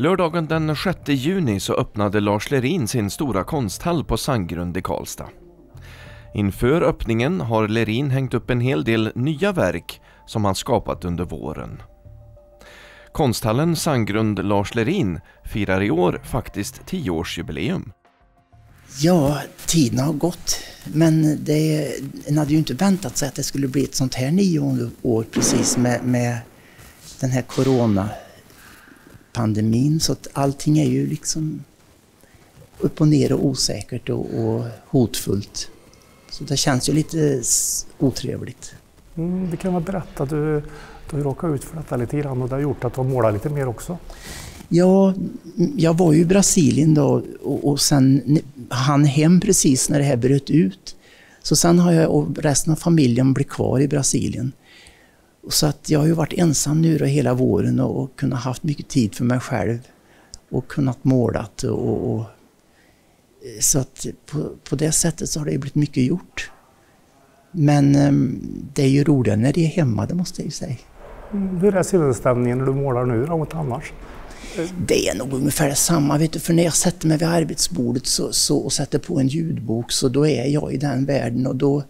Lördagen den 6 juni så öppnade Lars Lerin sin stora konsthall på Sandgrund i Karlstad. Inför öppningen har Lerin hängt upp en hel del nya verk som han skapat under våren. Konsthallen Sandgrund Lars Lerin firar i år faktiskt 10-årsjubileum. Ja, tiden har gått, men en hade ju inte väntat sig att det skulle bli ett sånt här 9:e år precis med den här coronapandemin, så att allting är ju liksom upp och ner och osäkert och hotfullt. Så det känns ju lite otrevligt. Det kan man berätta, du råkade ut för detta lite grann och det har gjort att du målar lite mer också. Ja, jag var ju i Brasilien då och sen hann hem precis när det här bröt ut. Så sen har jag och resten av familjen blivit kvar i Brasilien. Så att jag har ju varit ensam nu då hela våren och kunnat haft mycket tid för mig själv och kunnat målat och så att på det sättet så har det blivit mycket gjort. Men det är ju roligare när det är hemma, det måste jag ju säga. Hur är sinnesstämningen när du målar nu då mot annars? Det är nog ungefär samma, vet du, för när jag sätter mig vid arbetsbordet och sätter på en ljudbok så då är jag i den världen och då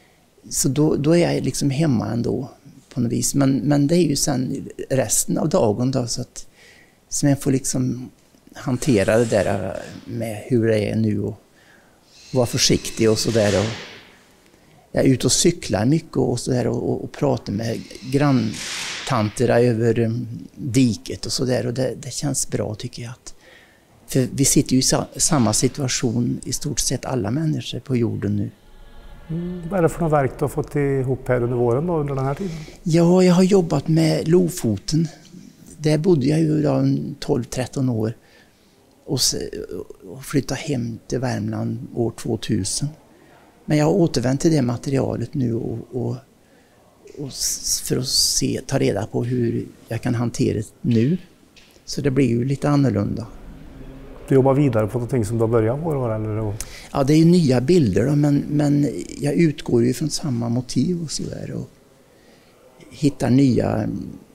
är jag liksom hemma ändå på något vis. Men det är ju sen resten av dagen då så jag får liksom hantera det där med hur det är nu och vara försiktig och sådär. Jag är ute och cyklar mycket och sådär och pratar med granntanter över diket och sådär och det känns bra tycker jag. För vi sitter ju i samma situation i stort sett alla människor på jorden nu. Vad är det för något verk du har fått ihop här under våren då, under den här tiden? Ja, jag har jobbat med Lofoten. Där bodde jag ju 12-13 år och flyttade hem till Värmland år 2000. Men jag har återvänt till det materialet nu och för att ta reda på hur jag kan hantera det nu. Så det blir ju lite annorlunda. Du jobbar vidare på någonting som du har börjat på då, eller? Ja, det är ju nya bilder då, men jag utgår ju från samma motiv och sådär och hittar nya,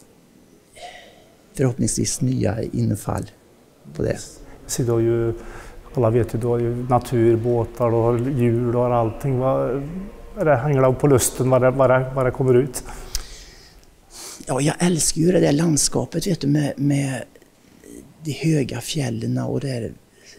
förhoppningsvis nya infall på det. Så du har ju, alla vet ju, du har ju naturbåtar, du har djur, du har allting. Det hänger på lusten vad det kommer ut? Ja, jag älskar ju det där landskapet, vet du, med de höga fjällen och där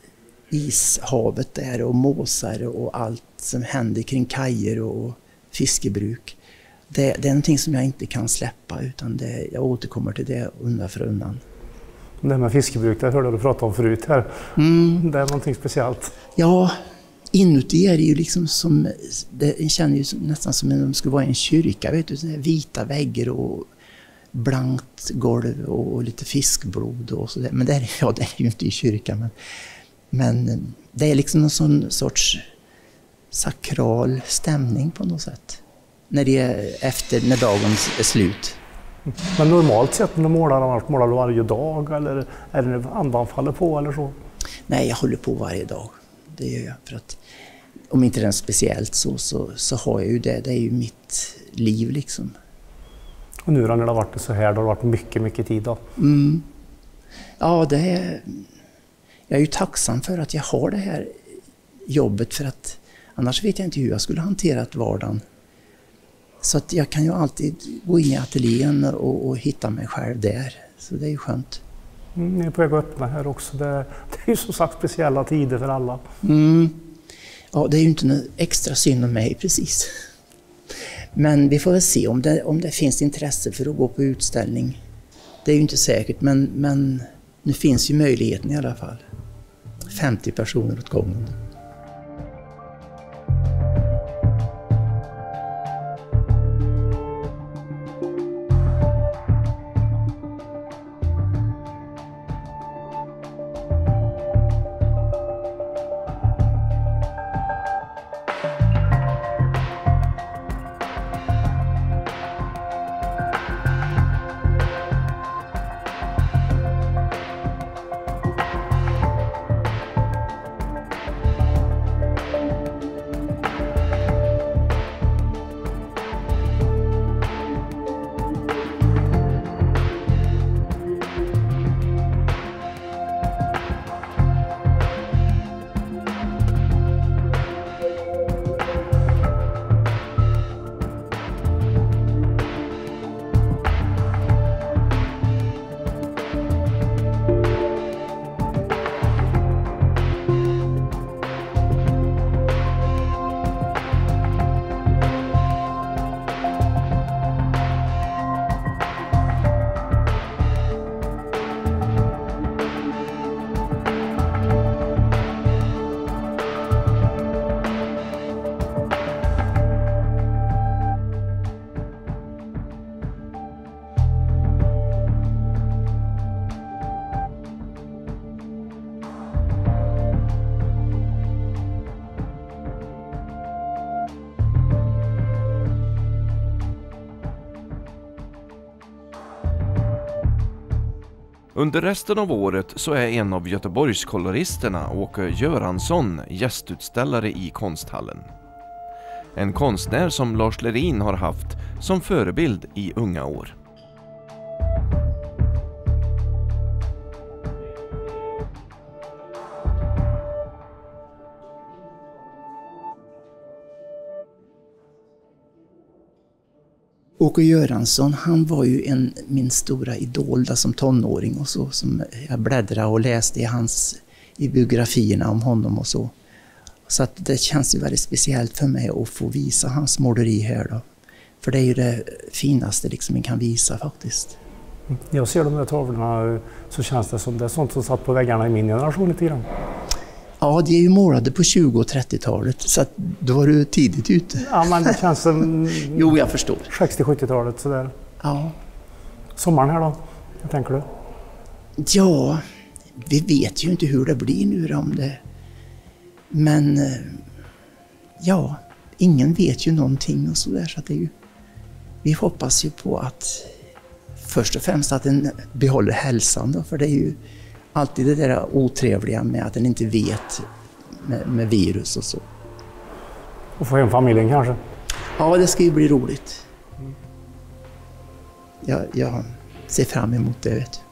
ishavet där och måsar och allt som händer kring kajer och fiskebruk. Det är någonting som jag inte kan släppa utan jag återkommer till det undan för undan. Det med fiskebruk, det hörde du prata om förut här. Det är någonting speciellt. Ja, inuti är det ju liksom som, det känner ju nästan som om det skulle vara en kyrka, vet du, sådana vita väggar och blankt golv och lite fiskblod och sådär. Men det är ju inte i kyrkan, men det är liksom någon sån sorts sakral stämning på något sätt. När dagen är slut. Men normalt sett när du målar du varje dag eller är det andan faller på eller så? Nej, jag håller på varje dag. Det gör jag för att om inte det är speciellt så har jag ju det. Det är ju mitt liv liksom. Och nu när det har varit så här, det har varit mycket tid då? Ja, jag är ju tacksam för att jag har det här jobbet för att annars vet jag inte hur jag skulle hantera vardagen. Så att jag kan ju alltid gå in i ateljén och hitta mig själv där. Så det är ju skönt. Ni är på väg att öppna här också. Det är ju som sagt speciella tider för alla. Ja, det är ju inte något extra synd om mig precis. Men vi får väl se om det finns intresse för att gå på utställning. Det är ju inte säkert, men nu finns ju möjligheten i alla fall. 50 personer åt gången. Under resten av året så är en av Göteborgskoloristerna, Åke Göransson, gästutställare i konsthallen. En konstnär som Lars Lerin har haft som förebild i unga år. Åke Göransson, han var ju min stora idol där som tonåring och så, som jag bläddrade och läste i biografierna om honom och så. Så att det känns ju väldigt speciellt för mig att få visa hans måleri här då. För det är ju det finaste liksom man kan visa faktiskt. Jag ser de där tavlorna så känns det som det är sånt som satt på väggarna i min generation lite grann. Ja, de är ju målade på 20- och 30-talet så att då var du tidigt ute. Ja, men det känns som... Jo, jag förstår. 60-70-talet sådär. Ja. Sommaren här då? Vad tänker du? Ja, vi vet ju inte hur det blir nu om det. Men ja, ingen vet ju någonting och sådär så att det är ju... Vi hoppas ju på att först och främst att den behåller hälsan då, för det är ju alltid det där otrevliga med att den inte vet med virus och så. Och få hem familjen kanske? Ja, det ska ju bli roligt. Jag ser fram emot det, vet du.